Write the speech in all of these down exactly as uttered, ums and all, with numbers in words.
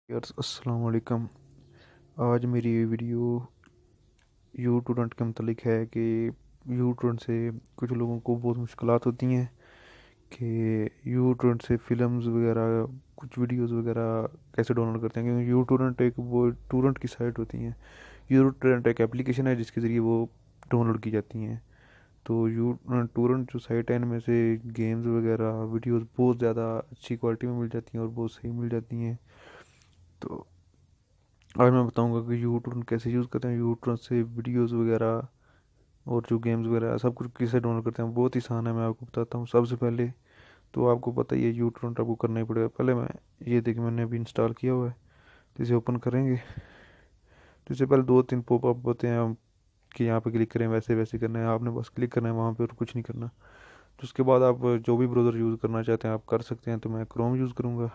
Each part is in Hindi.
यार्स अस्सलाम वालेकुम। आज मेरी ये वीडियो यू टूरेंट के मतलब है कि यू टूरेंट से कुछ लोगों को बहुत मुश्किलात होती हैं कि यू टूरेंट से फिल्म्स वगैरह कुछ वीडियोस वगैरह कैसे डाउनलोड करते हैं, क्योंकि यू टूरेंट एक वो टूरेंट की साइट होती हैं। यू टूरेंट एक एप्लीकेशन है जिसके ज़रिए वो डाउनलोड की जाती हैं। तो यू टूरेंट जो साइट है इनमें से गेम्स वगैरह वीडियोस बहुत ज़्यादा अच्छी क्वालिटी में मिल जाती हैं और बहुत सही मिल जाती हैं। तो आज मैं बताऊंगा कि यूट्यूब कैसे यूज़ करते हैं, यूट्यूब से वीडियोस वगैरह और जो गेम्स वगैरह सब कुछ कैसे डाउनलोड करते हैं। बहुत ही आसान है, मैं आपको बताता हूँ। सबसे पहले तो आपको पता ही है यूट्यूब आपको करना ही पड़ेगा। पहले मैं ये देखिए मैंने अभी इंस्टॉल किया हुआ है, तो इसे ओपन करेंगे। तो इससे पहले दो तीन पॉपअप होते हैं हम कि यहाँ पे क्लिक करें, वैसे वैसे करना है, आपने बस क्लिक करना है वहाँ पे और कुछ नहीं करना। तो उसके बाद आप जो भी ब्राउज़र यूज़ करना चाहते हैं आप कर सकते हैं। तो मैं क्रोम यूज़ करूँगा।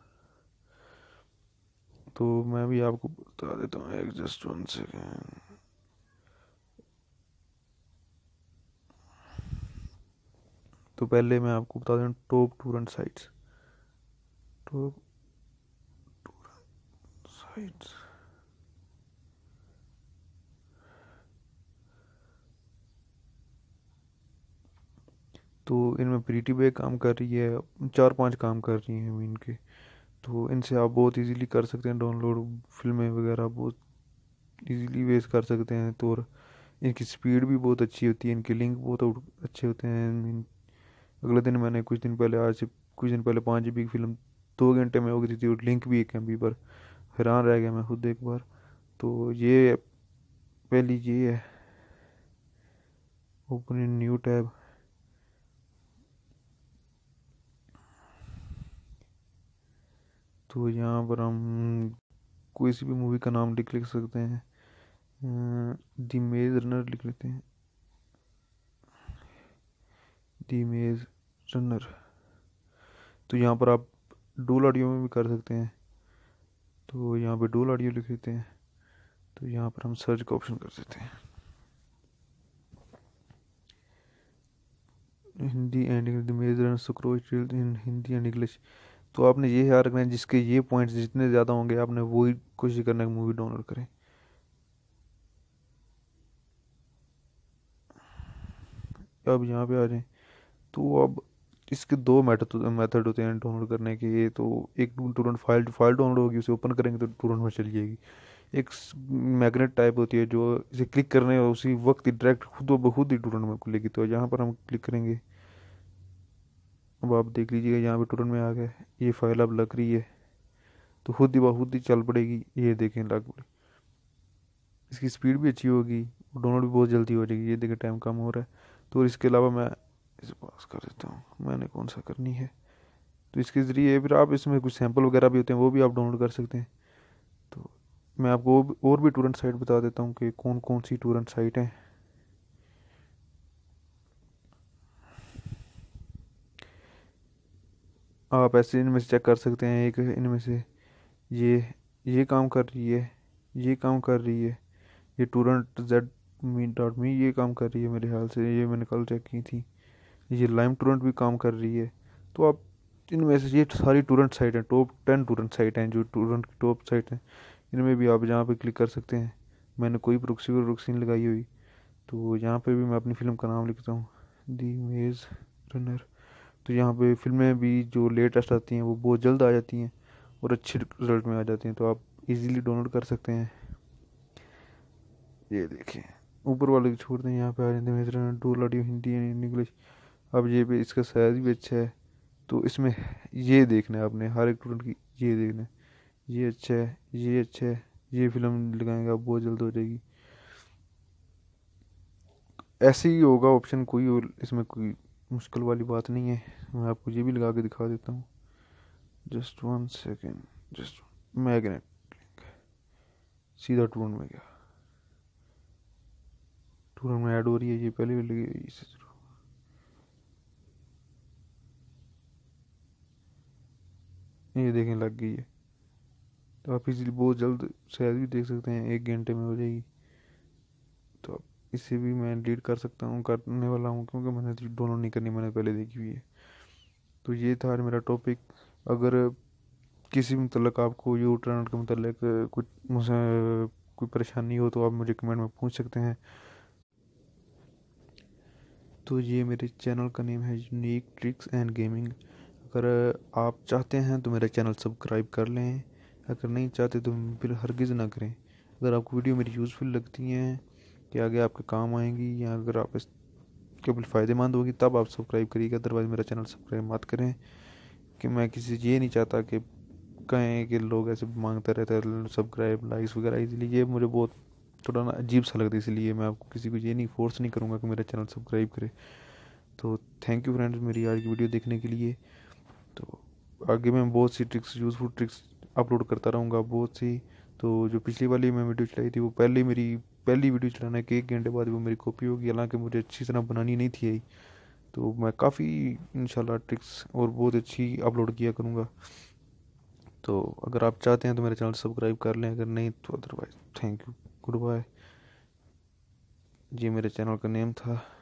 तो मैं भी आपको बता देता हूँ, एक जस्ट वन सेकेंड। तो पहले मैं आपको बता दूं top torrent sites. Top sites तो इनमें प्रीटी बे काम कर रही है, चार पांच काम कर रही हैं इनके। तो इनसे आप बहुत इजीली कर सकते हैं डाउनलोड, फिल्में वगैरह बहुत इजीली वेस्ट कर सकते हैं। तो और इनकी स्पीड भी बहुत अच्छी होती है, इनके लिंक बहुत आउट- अच्छे होते हैं। इन- अगले दिन मैंने कुछ दिन पहले आज से कुछ दिन पहले पाँच जीबी की फिल्म दो घंटे में हो गई थी और लिंक भी एक एम बी पर। हैरान रह गया मैं खुद एक बार। तो ये पहली ये है, ओपन इन न्यू टैब। तो यहाँ पर हम कोई सी भी मूवी का नाम लिख लिख सकते हैं। द मेज रनर लिख लेते हैं, द मेज रनर। तो यहाँ पर आप डूल ऑडियो में भी कर सकते हैं। तो यहाँ पे डूल ऑडियो लिख लेते हैं। तो यहाँ पर हम सर्च का ऑप्शन कर देते हैं, Hindi and the Maze Runner Scorch in Hindi and English. तो आपने ये याद रखना है, जिसके ये पॉइंट्स जितने ज़्यादा होंगे आपने वही कोशिश करना है मूवी डाउनलोड करें। अब यहाँ पे आ जाएं। तो अब इसके दो मेथड मेथड होते हैं डाउनलोड करने के। ये तो एक तुरंत फाइल फाइल डाउनलोड होगी, उसे ओपन करेंगे तो तुरंत में चली जाएगी। एक मैग्नेट टाइप होती है जो इसे क्लिक करने और उसी वक्त ही डायरेक्ट खुद ब खुद ही तुरंत में खुलेगी। तो यहाँ पर हम क्लिक करेंगे। अब आप देख लीजिएगा यहाँ पे तुरंत में आ गया, ये फाइल अब लग रही है तो खुद ही ब खुद ही चल पड़ेगी। ये देखें लग पड़ी। इसकी स्पीड भी अच्छी होगी, डाउनलोड भी बहुत जल्दी हो जाएगी। ये देखें टाइम कम हो रहा है। तो इसके अलावा मैं इसे पास कर देता हूँ, मैंने कौन सा करनी है। तो इसके ज़रिए फिर आप इसमें कुछ सैंपल वगैरह भी होते हैं वो भी आप डाउनलोड कर सकते हैं। तो मैं आपको और भी टूरेंट साइट बता देता हूँ कि कौन कौन सी टूरेंट साइट हैं। आप ऐसे इनमें से चेक कर सकते हैं, एक इनमें से ये ये काम कर रही है, ये काम कर रही है। ये टूरेंट जेड मी डॉट मी ये काम कर रही है मेरे ख्याल से, ये मैंने कल चेक की थी। ये लाइम टूरेंट भी काम कर रही है। तो आप इनमें से ये सारी टूरेंट साइट हैं, टॉप टेन टूरेंट साइट हैं जो टूरेंट की टॉप साइट हैं। इनमें भी आप जहाँ पे क्लिक कर सकते हैं। मैंने कोई प्रोक्सी और प्रोक्सी नहीं लगाई हुई। तो यहाँ पे भी मैं अपनी फ़िल्म का नाम लिखता हूँ, दी मेज रनर। तो यहाँ पे फिल्में भी जो लेटेस्ट आती हैं वो बहुत जल्द आ जाती हैं और अच्छे रिजल्ट में आ जाती हैं। तो आप इजीली डाउनलोड कर सकते हैं। ये देखिए ऊपर वाले को छोड़ दें, यहाँ पे आ जाते हैं Maze Runner dual audio Hindi and English. अब ये भी इसका साइज भी अच्छा है। तो इसमें ये देखना है आपने हर एक स्टूडेंट की, ये देखना है ये अच्छा है, ये अच्छा है, ये फिल्म लगाएंगे आप बहुत जल्द हो जाएगी। ऐसे ही होगा ऑप्शन, कोई और इसमें कोई मुश्किल वाली बात नहीं है। मैं आपको ये भी लगा के दिखा देता हूँ, just one second. Just magnet सीधा टूरेंट में गया, टूरेंट में ऐड हो रही है, ये पहले भी लगी हुई है, इसे जरूर- ये देखें लग गई है। तो आप इजीली बहुत जल्द शायद भी देख सकते हैं, एक घंटे में हो जाएगी। तो अब इसे भी मैं डिलीट कर सकता हूँ, करने वाला हूँ क्योंकि मैंने डाउनलोड नहीं करनी, मैंने पहले देखी हुई है। तो ये था आज मेरा टॉपिक। अगर किसी भी मतलब आपको यू ट्यूब के मतलब कुछ मुझे कोई परेशानी हो तो आप मुझे कमेंट में पूछ सकते हैं। तो ये मेरे चैनल का नेम है यूनिक ट्रिक्स एंड गेमिंग। अगर आप चाहते हैं तो मेरा चैनल सब्सक्राइब कर लें, अगर नहीं चाहते तो फिर हरगिज़ ना करें। अगर आपको वीडियो मेरी यूज़फुल लगती हैं कि आगे आपके काम आएंगी या अगर आप इस केवल फ़ायदेमंद होगी तब आप सब्सक्राइब करिएगा, अदरवाइज़ मेरा चैनल सब्सक्राइब मत करें। कि मैं किसी से ये नहीं चाहता कि कहें कि लोग ऐसे मांगते रहते हैं सब्सक्राइब लाइक्स वगैरह, इसलिए ये मुझे बहुत थोड़ा ना अजीब सा लगता है, इसलिए मैं आपको किसी को ये नहीं फोर्स नहीं करूँगा कि मेरा चैनल सब्सक्राइब करे। तो थैंक यू फ्रेंड्स मेरी आज की वीडियो देखने के लिए। तो आगे मैं बहुत सी ट्रिक्स यूज़फुल ट्रिक्स अपलोड करता रहूँगा बहुत सी। तो जो पिछली वाली मैं वीडियो चलाई थी वो पहले मेरी पहली वीडियो चलाने के एक घंटे बाद वो मेरी कॉपी होगी, हालांकि मुझे अच्छी तरह बनानी नहीं थी आई। तो मैं काफ़ी इंशाल्लाह ट्रिक्स और बहुत अच्छी अपलोड किया करूँगा। तो अगर आप चाहते हैं तो मेरे चैनल सब्सक्राइब कर लें, अगर नहीं तो otherwise thank you, goodbye. ये मेरे चैनल का नेम था।